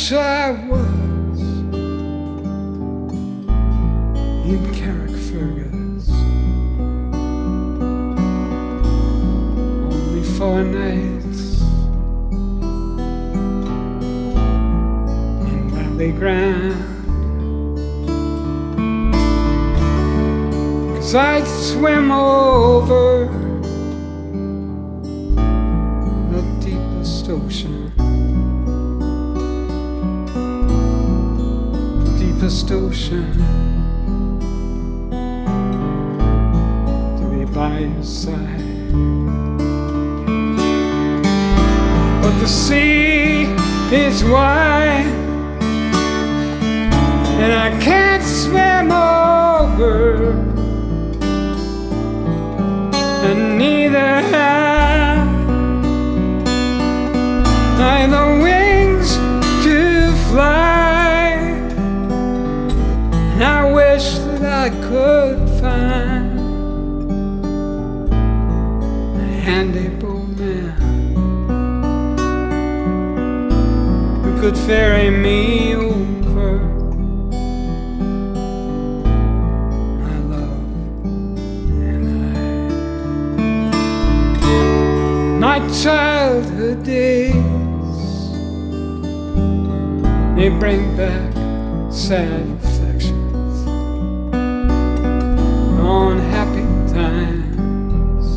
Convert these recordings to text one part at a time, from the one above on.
much I was in Carrickfergus. Only 4 nights in valley ground. 'Cause I'd swim over the deepest ocean, deepest ocean, to be by your side. But the sea is wide, and I can't swim over, and neither have I the wings to fly. And I wish that I could find a handy boatman who could ferry me over my love and I. My childhood days, they bring back sad reflections on happy times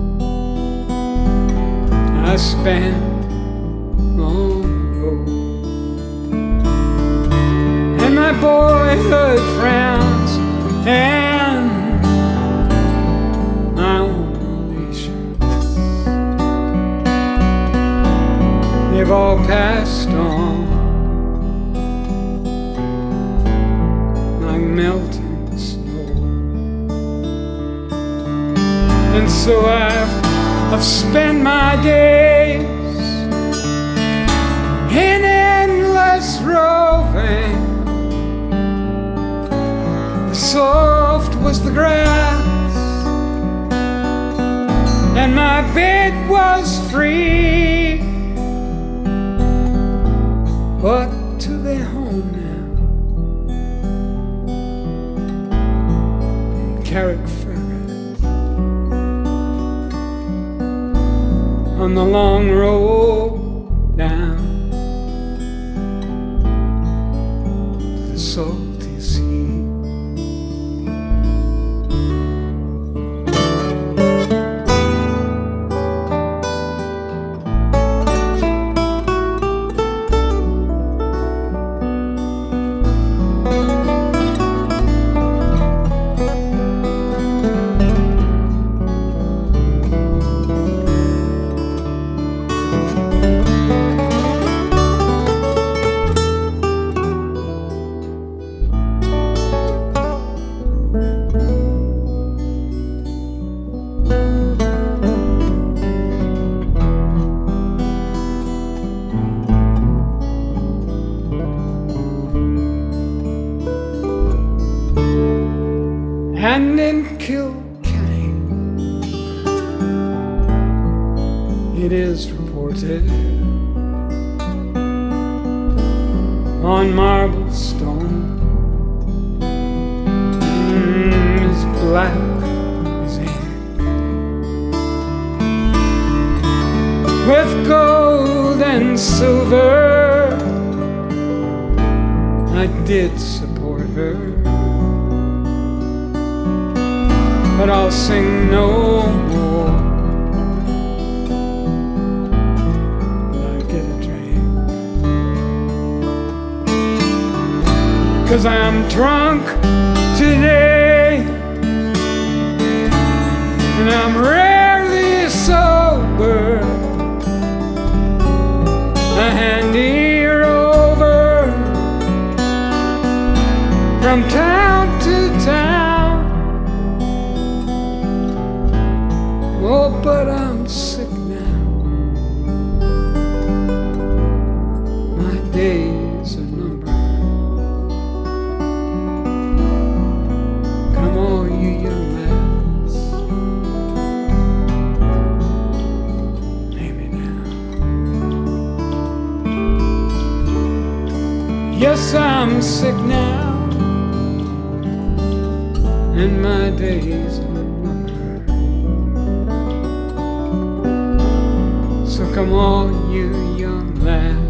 I spent long ago, and my boyhood friends and my own relations, they've all passed on like melting snow. And so I've spent my days in endless roving. Soft was the grass, and my bed was free. But to their home now in Carrickfergus, on the long road down to the salty sea. And in Kilkenny, it is reported on marble stone, as black as ink, with gold and silver, I did support her. But I'll sing no more till I get a drink, 'cause I'm drunk today, and I'm rarely sober. A handy rover from town to town. Oh, but I'm sick now. My days are numbered. sick now, and my days are numbered. So come on, you young lad,